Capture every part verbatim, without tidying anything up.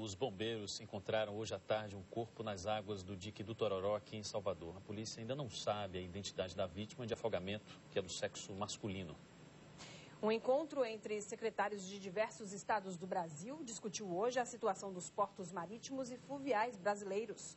Os bombeiros encontraram hoje à tarde um corpo nas águas do dique do Tororó, aqui em Salvador. A polícia ainda não sabe a identidade da vítima de afogamento, que é do sexo masculino. Um encontro entre secretários de diversos estados do Brasil discutiu hoje a situação dos portos marítimos e fluviais brasileiros.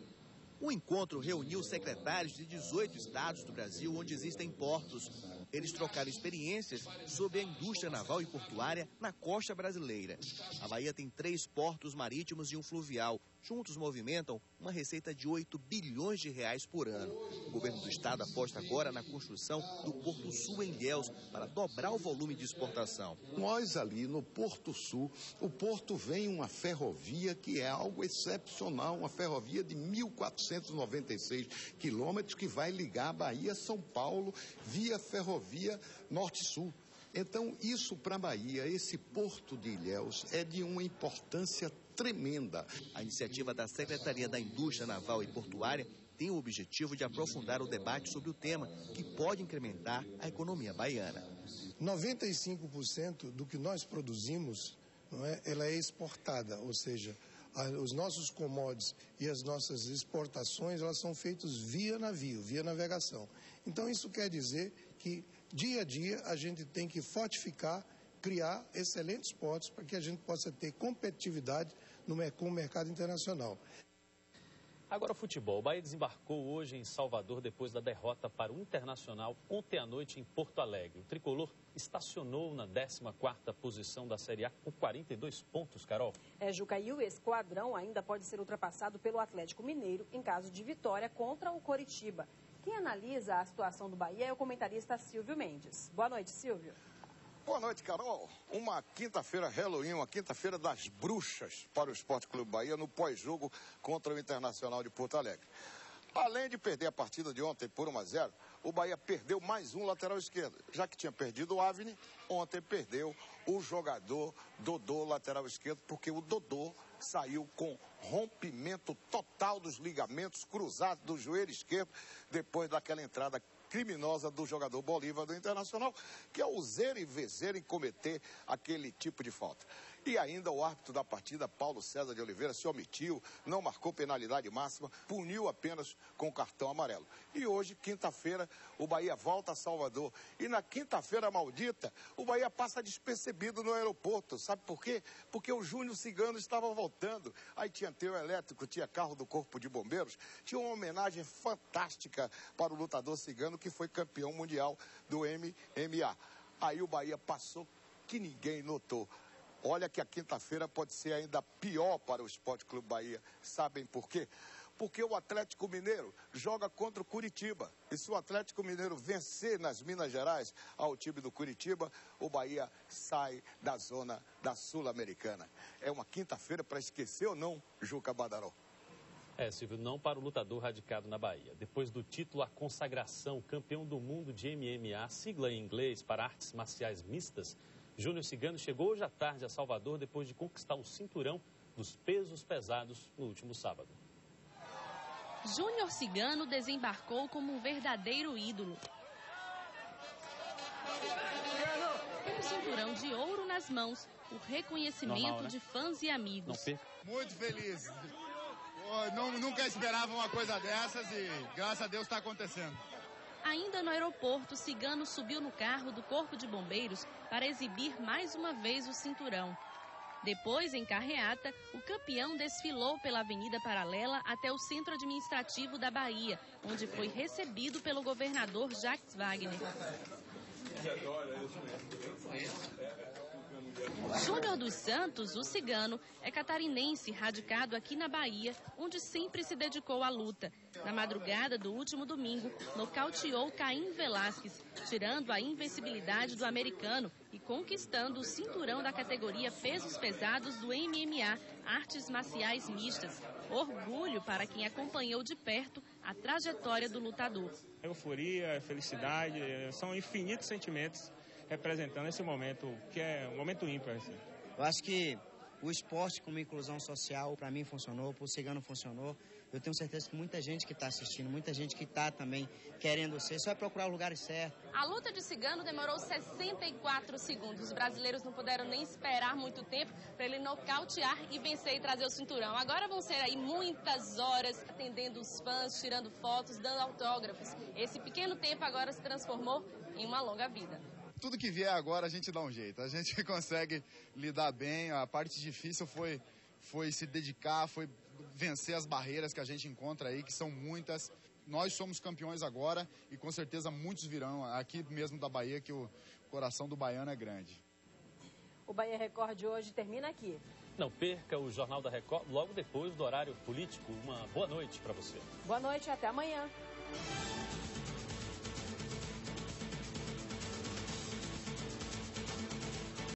O encontro reuniu secretários de dezoito estados do Brasil onde existem portos. Eles trocaram experiências sobre a indústria naval e portuária na costa brasileira. A Bahia tem três portos marítimos e um fluvial. Juntos movimentam uma receita de oito bilhões de reais por ano. O governo do estado aposta agora na construção do Porto Sul em Ilhéus para dobrar o volume de exportação. Nós ali no Porto Sul, o porto vem uma ferrovia que é algo excepcional, uma ferrovia de mil quatrocentos e noventa e seis quilômetros que vai ligar a Bahia a São Paulo via ferrovia Norte-Sul. Então, isso para a Bahia, esse Porto de Ilhéus, é de uma importância tremenda. A iniciativa da Secretaria da Indústria Naval e Portuária tem o objetivo de aprofundar o debate sobre o tema, que pode incrementar a economia baiana. noventa e cinco por cento do que nós produzimos, não é, ela é exportada, ou seja, a, os nossos commodities e as nossas exportações, elas são feitas via navio, via navegação. Então, isso quer dizer que, dia a dia, a gente tem que fortificar, criar excelentes portos para que a gente possa ter competitividade no, com o mercado internacional. Agora o futebol. O Bahia desembarcou hoje em Salvador depois da derrota para o Internacional ontem à noite em Porto Alegre. O tricolor estacionou na décima quarta posição da Série A com quarenta e dois pontos, Carol. É, Juca, e o esquadrão ainda pode ser ultrapassado pelo Atlético Mineiro em caso de vitória contra o Coritiba. Quem analisa a situação do Bahia é o comentarista Silvio Mendes. Boa noite, Silvio. Boa noite, Carol. Uma quinta-feira Halloween, uma quinta-feira das bruxas para o Esporte Clube Bahia no pós-jogo contra o Internacional de Porto Alegre. Além de perder a partida de ontem por um a zero, o Bahia perdeu mais um lateral esquerdo. Já que tinha perdido o Avni, ontem perdeu o jogador Dodô, lateral esquerdo, porque o Dodô saiu com rompimento total dos ligamentos cruzados do joelho esquerdo depois daquela entrada criminosa do jogador Bolívar do Internacional, que é o zero e vezer em cometer aquele tipo de falta. E ainda o árbitro da partida, Paulo César de Oliveira, se omitiu, não marcou penalidade máxima, puniu apenas com o cartão amarelo. E hoje, quinta-feira, o Bahia volta a Salvador. E na quinta-feira maldita, o Bahia passa despercebido no aeroporto. Sabe por quê? Porque o Júnior Cigano estava voltando. Aí tinha trio elétrico, tinha carro do Corpo de Bombeiros. Tinha uma homenagem fantástica para o lutador cigano que foi campeão mundial do M M A. Aí o Bahia passou que ninguém notou. Olha que a quinta-feira pode ser ainda pior para o Esporte Clube Bahia. Sabem por quê? Porque o Atlético Mineiro joga contra o Curitiba. E se o Atlético Mineiro vencer nas Minas Gerais ao time do Curitiba, o Bahia sai da zona da Sul-Americana. É uma quinta-feira para esquecer ou não, Juca Badaró? É, Silvio, não para o lutador radicado na Bahia. Depois do título A Consagração, campeão do mundo de M M A, sigla em inglês para artes marciais mistas, Júnior Cigano chegou hoje à tarde a Salvador depois de conquistar o cinturão dos pesos pesados no último sábado. Júnior Cigano desembarcou como um verdadeiro ídolo. Com o cinturão de ouro nas mãos, o reconhecimento Normal, né? de fãs e amigos. Muito feliz. Não, nunca esperava uma coisa dessas e graças a Deus está acontecendo. Ainda no aeroporto, Cigano subiu no carro do Corpo de Bombeiros para exibir mais uma vez o cinturão. Depois, em carreata, o campeão desfilou pela Avenida Paralela até o Centro Administrativo da Bahia, onde foi recebido pelo governador Jacques Wagner. Júnior dos Santos, o cigano, é catarinense, radicado aqui na Bahia, onde sempre se dedicou à luta. Na madrugada do último domingo, nocauteou Caim Velasquez, tirando a invencibilidade do americano e conquistando o cinturão da categoria pesos pesados do M M A, artes marciais mistas. Orgulho para quem acompanhou de perto a trajetória do lutador. Euforia, felicidade, são infinitos sentimentos representando esse momento, que é um momento ímpar. Assim. Eu acho que O esporte como inclusão social, para mim funcionou, para o cigano funcionou. Eu tenho certeza que muita gente que está assistindo, muita gente que está também querendo ser, só é procurar os lugares certos. A luta de cigano demorou sessenta e quatro segundos. Os brasileiros não puderam nem esperar muito tempo para ele nocautear e vencer e trazer o cinturão. Agora vão ser aí muitas horas atendendo os fãs, tirando fotos, dando autógrafos. Esse pequeno tempo agora se transformou em uma longa vida. Tudo que vier agora a gente dá um jeito, a gente consegue lidar bem. A parte difícil foi, foi se dedicar, foi vencer as barreiras que a gente encontra aí, que são muitas. Nós somos campeões agora e com certeza muitos virão aqui mesmo da Bahia, que o coração do baiano é grande. O Bahia Record de hoje termina aqui. Não perca o Jornal da Record logo depois do horário político. Uma boa noite para você. Boa noite e até amanhã.